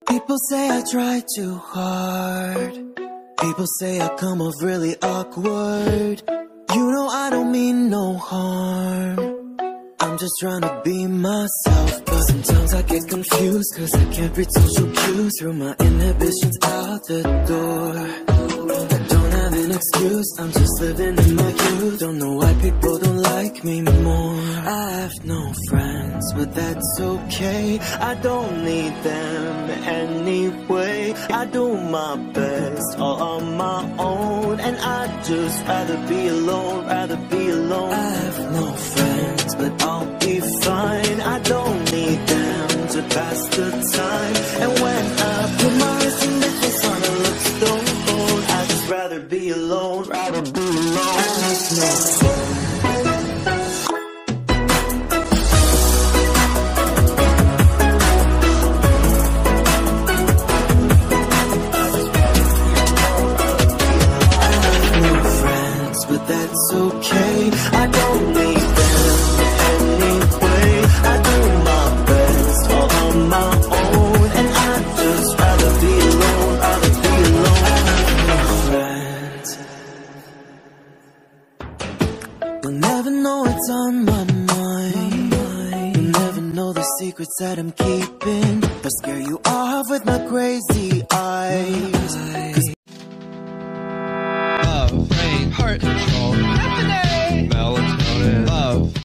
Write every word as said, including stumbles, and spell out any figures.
People say I try too hard. People say I come off really awkward. You know I don't mean no harm. I'm just trying to be myself, but sometimes I get confused, cause I can't read social cues. Throw my inhibitions out the door. I don't have an excuse, I'm just living in my youth. Don't know why people don't like me more. I have no friends, but that's okay. I don't need them anyway. I do my best all on my own, and I'd just rather be alone, rather be alone. I have no friends, but I'll be fine. I don't need them to pass the time. And when I put my wrist in the face on, I look stone cold. I'd just rather be alone, rather be alone. I have no friends. But that's okay, I don't need them anyway. I do my best all on my own, and I'd just rather be alone, rather be alone. I have no friends. You'll never know what's on my mind. You'll never know the secrets that I'm keeping. If I scare you off with my crazy eyes, 'cause love, rain, heart.